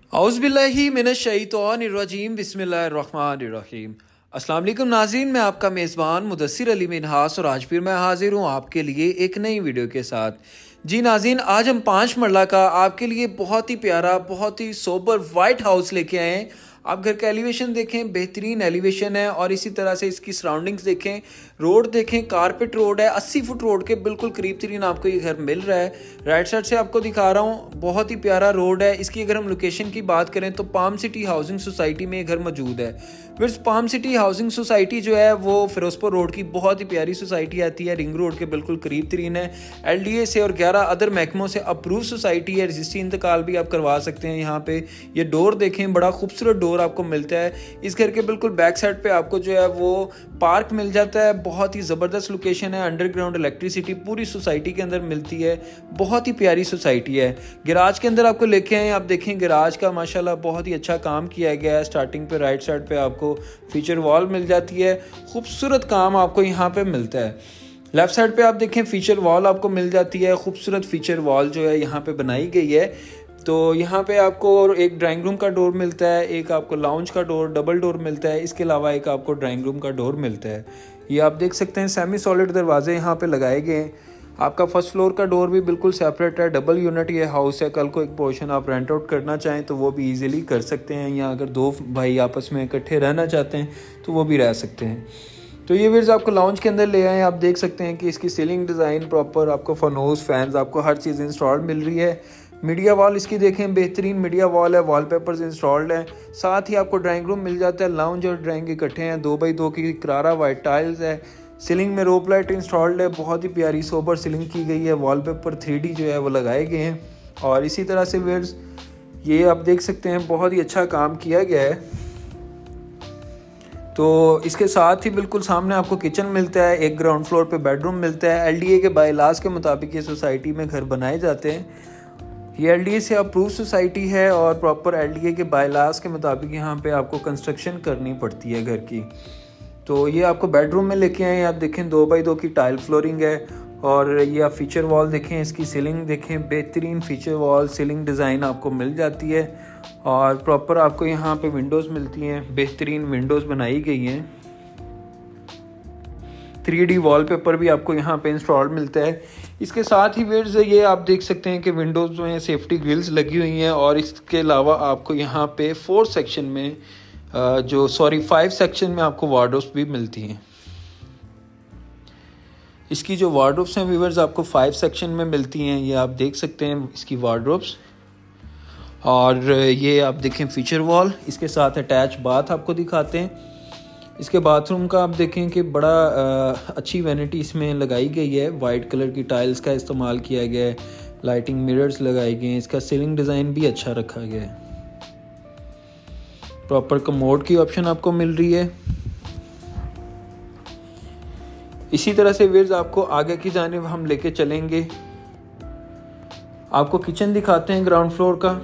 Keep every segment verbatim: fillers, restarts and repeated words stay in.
औज़ुबिल्लाहि मिनश्शैतानिर्रजीम बिस्मिल्लाहिर्रहमानिर्रहीम। अस्सलाम वालेकुम नाज़रीन, मैं आपका मेज़बान मुदस्सिर अली मिन्हास और आज फिर मैं हाजिर हूँ आपके लिए एक नई वीडियो के साथ। जी नाज़रीन, आज हम पाँच मरला का आपके लिए बहुत ही प्यारा, बहुत ही सोबर वाइट हाउस लेके आए हैं। आप घर का एलिवेशन देखें, बेहतरीन एलिवेशन है और इसी तरह से इसकी सराउंडिंग्स देखें, रोड देखें, कारपेट रोड है, अस्सी फुट रोड के बिल्कुल करीब तरीन आपको ये घर मिल रहा है। राइट साइड से आपको दिखा रहा हूँ, बहुत ही प्यारा रोड है। इसकी अगर हम लोकेशन की बात करें तो पाम सिटी हाउसिंग सोसाइटी में ये घर मौजूद है। फिर पाम सिटी हाउसिंग सोसाइटी जो है वो फिरोजपुर रोड की बहुत ही प्यारी सोसाइटी आती है, रिंग रोड के बिल्कुल करीब तरीन है। एल डी ए से और ग्यारह अदर महकमों से अप्रूव सोसाइटी है, रजिस्ट्री इंतकाल भी आप करवा सकते हैं। यहाँ पे ये डोर देखें, बड़ा खूबसूरत डोर आपको मिलता है। इस घर के बिल्कुल बैक साइड पे आपको जो है वो पार्क मिल जाता है। बहुत ही ज़बरदस्त लोकेशन है, अंडरग्राउंड इलेक्ट्रिसिटी पूरी सोसाइटी के अंदर मिलती है। बहुत ही प्यारी सोसाइटी है। गैराज के अंदर आपको लेके आए, आप देखें गैराज का माशाल्लाह बहुत ही अच्छा काम किया गया है। स्टार्टिंग पे राइट साइड पे आपको फीचर वॉल मिल जाती है, खूबसूरत काम आपको यहाँ पे मिलता है। लेफ्ट साइड पे आप देखें फीचर वॉल आपको मिल जाती है, खूबसूरत फीचर वॉल जो है यहाँ पे बनाई गई है। तो यहाँ पे आपको एक ड्राइंग रूम का डोर मिलता है, एक आपको लाउंज का डोर डबल डोर मिलता है, इसके अलावा एक आपको ड्राइंग रूम का डोर मिलता है। ये आप देख सकते हैं सेमी सॉलिड दरवाजे यहाँ पे लगाए गए हैं। आपका फर्स्ट फ्लोर का डोर भी बिल्कुल सेपरेट है, डबल यूनिट ये हाउस है। कल को एक पोर्शन आप रेंट आउट करना चाहें तो वो भी इजीली कर सकते हैं, या अगर दो भाई आपस में इकट्ठे रहना चाहते हैं तो वो भी रह सकते हैं। तो ये वीर्स आपको लाउंज के अंदर ले आए, आप देख सकते हैं कि इसकी सीलिंग डिज़ाइन प्रॉपर, आपको फनोस फैंस, आपको हर चीज़ इंस्टॉल मिल रही है। मीडिया वॉल इसकी देखें, बेहतरीन मीडिया वॉल है, वॉलपेपर्स इंस्टॉल्ड हैं। साथ ही आपको ड्राइंग रूम मिल जाता है, लाउंज और ड्राइंग इकट्ठे हैं। दो बाई दो की करारा वाइट टाइल्स है। सीलिंग में रोप लाइट इंस्टॉल्ड है, बहुत ही प्यारी सोबर सीलिंग की गई है। वॉलपेपर थ्री डी जो है वो लगाए गए हैं। और इसी तरह से वेयर्स ये आप देख सकते हैं बहुत ही अच्छा काम किया गया है। तो इसके साथ ही बिल्कुल सामने आपको किचन मिलता है, एक ग्राउंड फ्लोर पे बेडरूम मिलता है। एल डी ए के बायलाज के मुताबिक ये सोसाइटी में घर बनाए जाते हैं। ये एल डी ए से अप्रूव सोसाइटी है और प्रॉपर एल डी ए के बायलाज के मुताबिक यहाँ पे आपको कंस्ट्रक्शन करनी पड़ती है घर की। तो ये आपको बेडरूम में लेके आए, आप देखें दो बाई दो की टाइल फ्लोरिंग है। और ये आप फीचर वॉल देखें, इसकी सीलिंग देखें, बेहतरीन फीचर वॉल सीलिंग डिज़ाइन आपको मिल जाती है। और प्रॉपर आपको यहाँ पे विंडोज़ मिलती हैं, बेहतरीन विंडोज़ बनाई गई हैं। थ्री डी वॉलपेपर भी आपको यहाँ पे इंस्टॉल मिलता है। इसके साथ ही वेयर्स ये आप देख सकते हैं कि विंडोज़ में सेफ्टी ग्रिल्स लगी हुई हैं। और इसके अलावा आपको यहाँ पे फोर सेक्शन में जो सॉरी फाइव सेक्शन में आपको वार्डरोब्स भी मिलती हैं। इसकी जो वार्डरोब्स हैं व्यूअर्स आपको फाइव सेक्शन में मिलती हैं, ये आप देख सकते हैं इसकी वार्डरोब्स। और ये आप देखें फीचर वॉल, इसके साथ अटैच बाथ आपको दिखाते हैं। इसके बाथरूम का आप देखें कि बड़ा आ, अच्छी वैनिटी इसमें लगाई गई है, वाइट कलर की टाइल्स का इस्तेमाल किया गया है, लाइटिंग मिरर्स लगाए गए हैं। इसका सीलिंग डिज़ाइन भी अच्छा रखा गया है। प्रॉपर कमोड की ऑप्शन आपको मिल रही है। इसी तरह से व्यूअर्स आपको आगे की जानिब हम लेके चलेंगे, आपको किचन दिखाते हैं ग्राउंड फ्लोर का।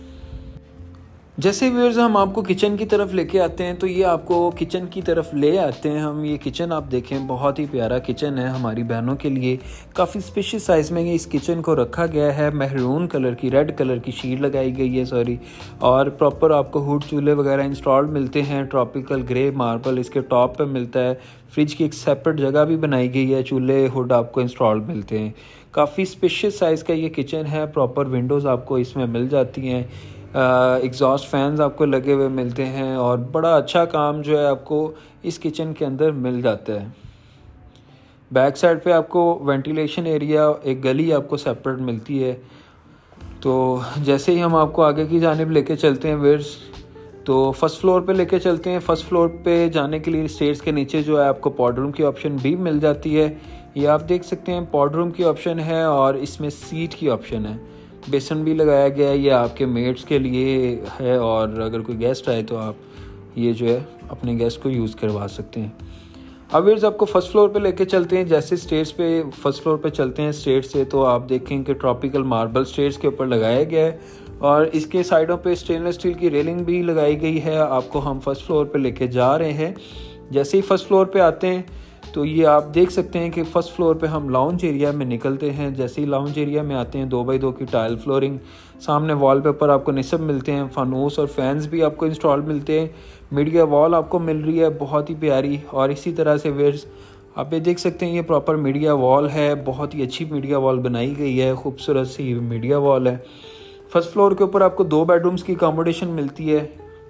जैसे व्यूअर्स हम आपको किचन की तरफ लेके आते हैं तो ये आपको किचन की तरफ ले आते हैं हम। ये किचन आप देखें, बहुत ही प्यारा किचन है हमारी बहनों के लिए। काफ़ी स्पेशियस साइज़ में इस किचन को रखा गया है। महरून कलर की, रेड कलर की शीट लगाई गई है सॉरी। और प्रॉपर आपको हुड चूल्हे वगैरह इंस्टॉल्ड मिलते हैं। ट्रॉपिकल ग्रे मार्बल इसके टॉप पे मिलता है। फ्रिज की एक सेपरेट जगह भी बनाई गई है, चूल्हे हुड आपको इंस्टॉल्ड मिलते हैं। काफ़ी स्पेशियस साइज़ का ये किचन है। प्रॉपर विंडोज़ आपको इसमें मिल जाती हैं, एग्जॉस्ट फैंस आपको लगे हुए मिलते हैं। और बड़ा अच्छा काम जो है आपको इस किचन के अंदर मिल जाता है। बैक साइड पे आपको वेंटिलेशन एरिया, एक गली आपको सेपरेट मिलती है। तो जैसे ही हम आपको आगे की जानिब लेके चलते हैं वेयर्स, तो फर्स्ट फ्लोर पे लेके चलते हैं। फर्स्ट फ्लोर पे जाने के लिए स्टेयर्स के नीचे जो है आपको पॉड रूम की ऑप्शन भी मिल जाती है। ये आप देख सकते हैं पॉड रूम की ऑप्शन है और इसमें सीट की ऑप्शन है। बेसन भी लगाया गया है, ये आपके मेट्स के लिए है। और अगर कोई गेस्ट आए तो आप ये जो है अपने गेस्ट को यूज़ करवा सकते हैं। अब व्यूअर्स आपको फर्स्ट फ्लोर पे लेके चलते हैं। जैसे स्टेयर्स पे फर्स्ट फ्लोर पे चलते हैं स्टेयर्स से, तो आप देखें कि ट्रॉपिकल मार्बल स्टेयर्स के ऊपर लगाया गया है। और इसके साइडों पे स्टेनलेस स्टील की रेलिंग भी लगाई गई है। आपको हम फर्स्ट फ्लोर पे लेके जा रहे हैं। जैसे ही फर्स्ट फ्लोर पे आते हैं तो ये आप देख सकते हैं कि फर्स्ट फ्लोर पे हम लाउंज एरिया में निकलते हैं। जैसे ही लाउंज एरिया में आते हैं, दो बाई दो की टाइल फ्लोरिंग, सामने वॉलपेपर आपको निसब मिलते हैं, फानूस और फैंस भी आपको इंस्टॉल मिलते हैं। मीडिया वॉल आपको मिल रही है बहुत ही प्यारी। और इसी तरह से वेयर्स आप ये देख सकते हैं, ये प्रॉपर मीडिया वॉल है, बहुत ही अच्छी मीडिया वॉल बनाई गई है, खूबसूरत सी मीडिया वॉल है। फर्स्ट फ्लोर के ऊपर आपको दो बेडरूम्स की अकोमोडेशन मिलती है।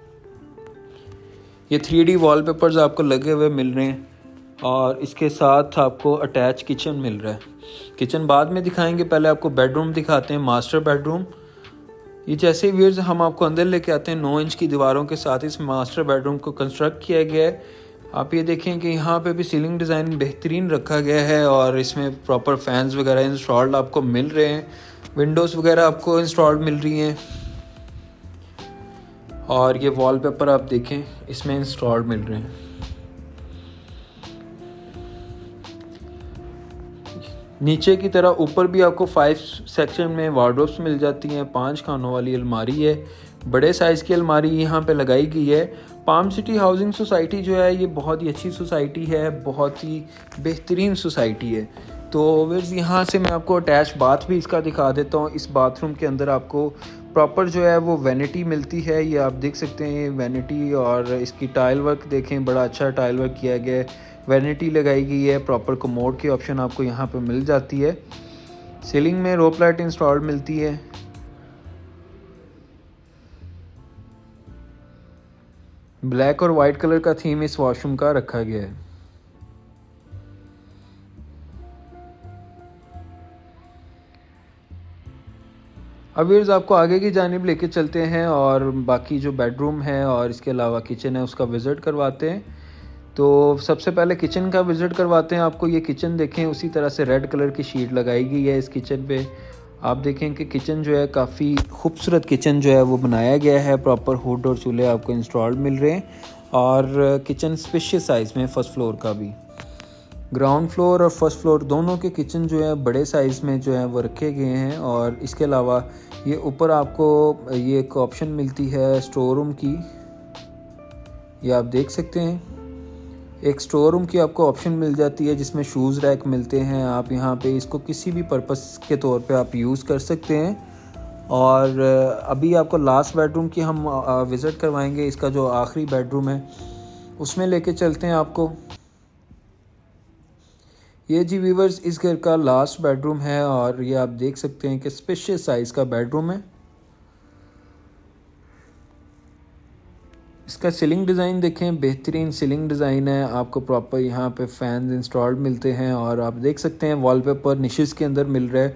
ये थ्री डी वॉलपेपर्स आपको लगे हुए मिल रहे हैं और इसके साथ आपको अटैच किचन मिल रहा है। किचन बाद में दिखाएंगे, पहले आपको बेडरूम दिखाते हैं, मास्टर बेडरूम। ये जैसे व्यूअर्स हम आपको अंदर लेके आते हैं, नौ इंच की दीवारों के साथ इस मास्टर बेडरूम को कंस्ट्रक्ट किया गया है। आप ये देखें कि यहाँ पे भी सीलिंग डिज़ाइन बेहतरीन रखा गया है और इसमें प्रॉपर फैंस वगैरह इंस्टॉल्ड आपको मिल रहे हैं, विंडोज़ वगैरह आपको इंस्टॉल्ड मिल रही हैं। और ये वॉलपेपर आप देखें इसमें इंस्टॉल्ड मिल रहे हैं। नीचे की तरह ऊपर भी आपको फाइव सेक्शन में वार्डरोब्स मिल जाती हैं। पांच खानों वाली अलमारी है, बड़े साइज़ की अलमारी यहाँ पे लगाई गई है। पाम सिटी हाउसिंग सोसाइटी जो है ये बहुत ही अच्छी सोसाइटी है, बहुत ही बेहतरीन सोसाइटी है। तो वेर्स यहाँ से मैं आपको अटैच बाथ भी इसका दिखा देता हूँ। इस बाथरूम के अंदर आपको प्रॉपर जो है वो वैनिटी मिलती है, ये आप देख सकते हैं वैनिटी। और इसकी टाइल वर्क देखें, बड़ा अच्छा टाइल वर्क किया गया है, वैनिटी लगाई गई है। प्रॉपर कमोड की ऑप्शन आपको यहाँ पे मिल जाती है। सीलिंग में रोप लाइट इंस्टॉल्ड मिलती है। ब्लैक और वाइट कलर का थीम इस वॉशरूम का रखा गया है। अब व्यूअर्स आपको आगे की जानिब लेके चलते हैं और बाकी जो बेडरूम है और इसके अलावा किचन है उसका विज़िट करवाते हैं। तो सबसे पहले किचन का विज़िट करवाते हैं आपको। ये किचन देखें, उसी तरह से रेड कलर की शीट लगाई गई है इस किचन पे। आप देखें कि किचन जो है काफ़ी खूबसूरत किचन जो है वो बनाया गया है। प्रॉपर हुड और चूल्हे आपको इंस्टॉल्ड मिल रहे हैं और किचन स्पेशियस साइज़ में, फर्स्ट फ्लोर का भी। ग्राउंड फ्लोर और फर्स्ट फ्लोर दोनों के किचन जो है बड़े साइज़ में जो है वो रखे गए हैं। और इसके अलावा ये ऊपर आपको ये एक ऑप्शन मिलती है स्टोर रूम की, ये आप देख सकते हैं। एक स्टोर रूम की आपको ऑप्शन मिल जाती है जिसमें शूज़ रैक मिलते हैं। आप यहाँ पे इसको किसी भी पर्पस के तौर पे आप यूज़ कर सकते हैं। और अभी आपको लास्ट बेडरूम की हम विज़िट करवाएंगे। इसका जो आखिरी बेडरूम है उसमें लेके चलते हैं आपको। ये जी व्यूअर्स इस घर का लास्ट बेडरूम है और ये आप देख सकते हैं कि स्पेशियस साइज़ का बेडरूम है। इसका सीलिंग डिज़ाइन देखें, बेहतरीन सीलिंग डिज़ाइन है। आपको प्रॉपर यहाँ पे फैंस इंस्टॉल्ड मिलते हैं और आप देख सकते हैं वॉलपेपर निशेस के अंदर मिल रहा है।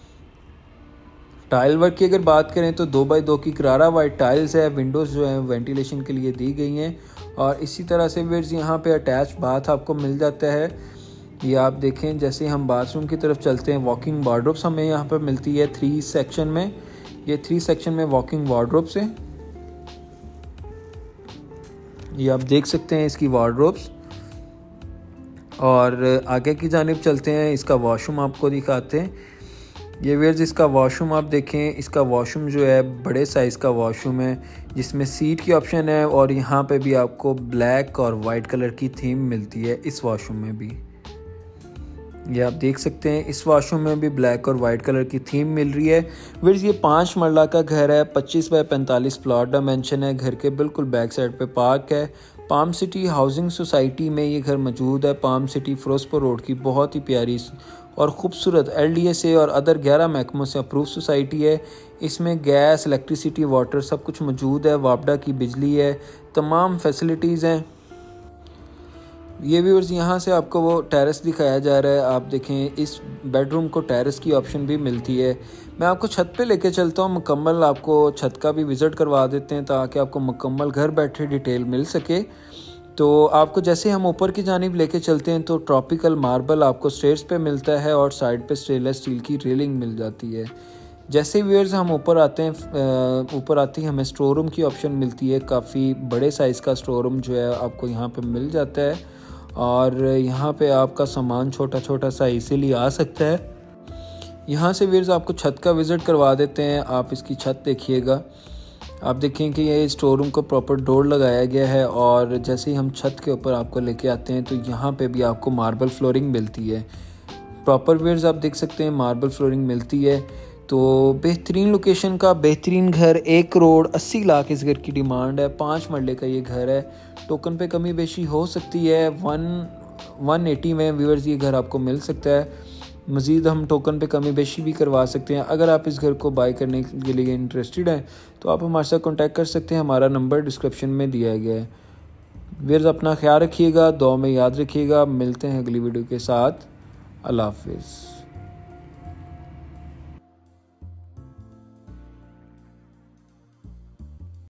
टाइल वर्क की अगर बात करें तो दो बाई दो की करारा वाइट टाइल्स है। विंडोज़ जो है वेंटिलेशन के लिए दी गई हैं। और इसी तरह से व्यूअर्स यहाँ पे अटैच बाथ आपको मिल जाता है। ये आप देखें, जैसे हम बाथरूम की तरफ चलते हैं, वॉकिंग वार्डरोब्स हमें यहाँ पर मिलती है थ्री सेक्शन में। ये थ्री सेक्शन में वॉकिंग वार्डरोब्स है, ये आप देख सकते हैं इसकी वार्डरोब्स। और आगे की जानिब चलते हैं, इसका वॉशरूम आपको दिखाते हैं। ये व्यूअर्स इसका वॉशरूम आप देखें, इसका वॉशरूम जो है बड़े साइज़ का वॉशरूम है जिसमें सीट की ऑप्शन है। और यहाँ पे भी आपको ब्लैक और वाइट कलर की थीम मिलती है इस वॉशरूम में भी। ये आप देख सकते हैं इस वॉशरूम में भी ब्लैक और वाइट कलर की थीम मिल रही है। व्यूअर्स ये पाँच मरला का घर है, पच्चीस बाई पैंतालीस प्लॉट डायमेंशन है। घर के बिल्कुल बैक साइड पे पार्क है। पाम सिटी हाउसिंग सोसाइटी में ये घर मौजूद है। पाम सिटी फिरोजपुर रोड की बहुत ही प्यारी और ख़ूबसूरत एल डी ए से और अदर ग्यारह महकमों से अप्रूव सोसाइटी है। इसमें गैस, इलेक्ट्रिसिटी, वाटर सब कुछ मौजूद है। वापडा की बिजली है, तमाम फैसिलिटीज़ हैं। ये व्यूअर्स यहाँ से आपको वो टेरेस दिखाया जा रहा है। आप देखें इस बेडरूम को टेरेस की ऑप्शन भी मिलती है। मैं आपको छत पे लेके चलता हूँ, मुकम्मल आपको छत का भी विज़िट करवा देते हैं ताकि आपको मुकम्मल घर बैठे डिटेल मिल सके। तो आपको जैसे हम ऊपर की जानिब लेके चलते हैं तो ट्रॉपिकल मार्बल आपको स्टेयर्स पे मिलता है और साइड पे स्टेनलेस स्टील की रेलिंग मिल जाती है। जैसे व्यूअर्स हम ऊपर आते हैं, ऊपर आती है हमें स्टोर रूम की ऑप्शन मिलती है। काफ़ी बड़े साइज़ का स्टोर रूम जो है आपको यहाँ पे मिल जाता है और यहाँ पे आपका सामान छोटा छोटा सा इसीलिए आ सकता है। यहाँ से व्यूअर्स आपको छत का विज़िट करवा देते हैं। आप इसकी छत देखिएगा, आप देखें कि ये स्टोर रूम को प्रॉपर डोर लगाया गया है। और जैसे ही हम छत के ऊपर आपको लेके आते हैं तो यहाँ पे भी आपको मार्बल फ्लोरिंग मिलती है। प्रॉपर व्यूअर्स आप देख सकते हैं मार्बल फ्लोरिंग मिलती है। तो बेहतरीन लोकेशन का बेहतरीन घर, एक करोड़ अस्सी लाख इस घर की डिमांड है। पाँच मरले का ये घर है। टोकन पे कमी बेशी हो सकती है। वन वन एटी में व्यूअर्स ये घर आपको मिल सकता है। मज़ीद हम टोकन पे कमी बेशी भी करवा सकते हैं। अगर आप इस घर को बाय करने के लिए इंटरेस्टेड हैं तो आप हमारे साथ कॉन्टैक्ट कर सकते हैं। हमारा नंबर डिस्क्रिप्शन में दिया गया है। व्यूअर्स अपना ख्याल रखिएगा, दुआ में याद रखिएगा। मिलते हैं अगली वीडियो के साथ। अल्लाह हाफिज़।